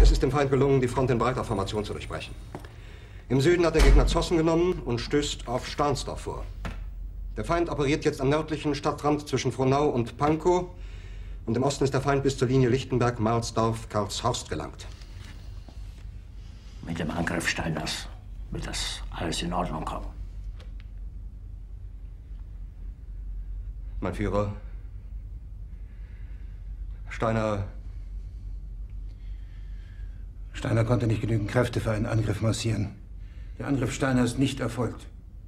Es ist dem Feind gelungen, die Front in breiter Formation zu durchbrechen. Im Süden hat der Gegner Zossen genommen und stößt auf Stahnsdorf vor. Der Feind operiert jetzt am nördlichen Stadtrand zwischen Frohnau und Pankow. Und im Osten ist der Feind bis zur Linie Lichtenberg-Marsdorf-Karlshorst gelangt. Mit dem Angriff Steiners wird das alles in Ordnung kommen. Mein Führer, Steiner konnte nicht genügend Kräfte für einen Angriff massieren. Der Angriff Steiner ist nicht erfolgt.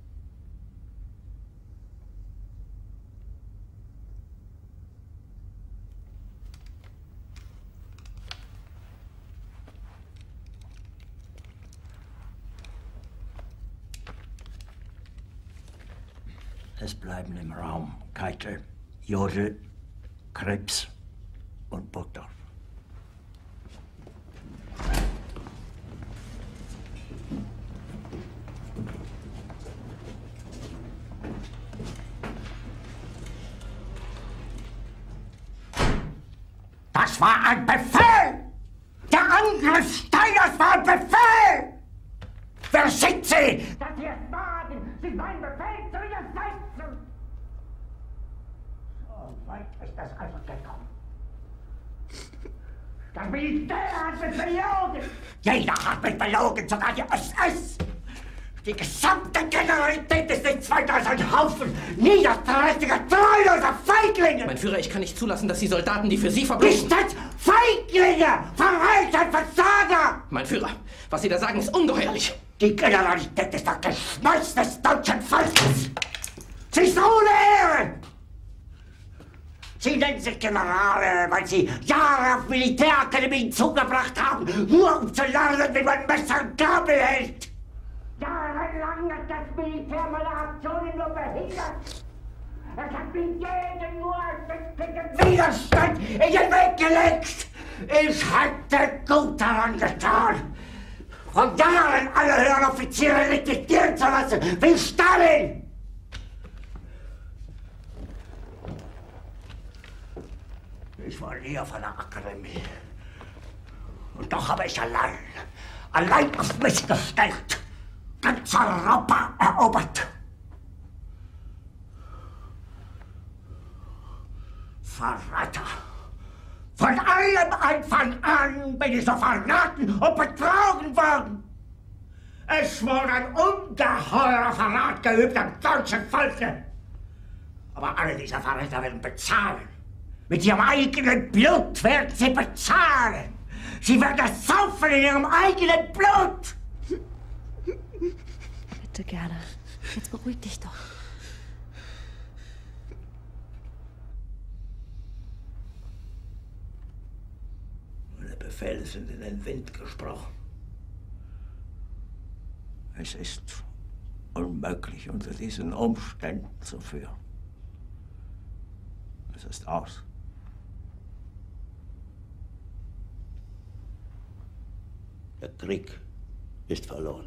Es bleiben im Raum Keitel, Jodl, Krebs und Burgdorf. Das war ein Befehl! Der Angriff Steiners war ein Befehl! Wer schickt Sie? Dass Sie es wagen, sich meinen Befehl zu widersetzen! So weit ist das also gekommen. Das Militär hat mich belogen! Jeder hat mich belogen, sogar die SS! Die gesamte Generalität ist nichts weiter als ein Haufen niederträchtiger, treuloser Feiglinge! Mein Führer, ich kann nicht zulassen, dass die Soldaten, die für Sie verbringen... Nicht als Feiglinge! Verreiter, Versager! Mein Führer, was Sie da sagen, ist ungeheuerlich. Die Generalität ist das Geschmeiß des deutschen Volkes! Sie ist ohne Ehre! Sie nennen sich Generale, weil Sie Jahre auf Militärakademien zugebracht haben, nur um zu lernen, wie man Messer und Gabel hält! Jahrelang hat das Militär meine Aktionen nur behindert. Es hat mir jeden nur ersichtlichen Widerstand in den Weg gelegt. Ich hätte gut daran getan, von Jahren alle höheren Offiziere liquidieren zu lassen, wie Stalin. Ich war nie auf einer Akademie. Und doch habe ich allein auf mich gestellt, ganz Europa erobert. Verräter! Von allem Anfang an bin ich so verraten und betrogen worden. Es wurde ein ungeheurer Verrat geübt am deutschen Volke. Aber alle diese Verräter werden bezahlen. Mit ihrem eigenen Blut werden sie bezahlen. Sie werden es saufen in ihrem eigenen Blut. Bitte gerne. Jetzt beruhig dich doch. Meine Befehle sind in den Wind gesprochen. Es ist unmöglich, unter diesen Umständen zu führen. Es ist aus. Der Krieg ist verloren.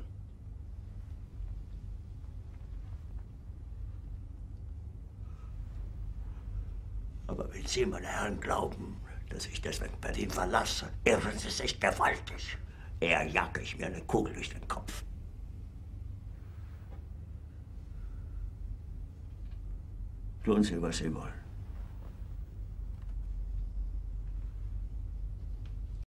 Aber wenn Sie, meine Herren, glauben, dass ich deswegen Berlin verlasse, irren Sie sich gewaltig. Eher jage ich mir eine Kugel durch den Kopf. Tun Sie, was Sie wollen.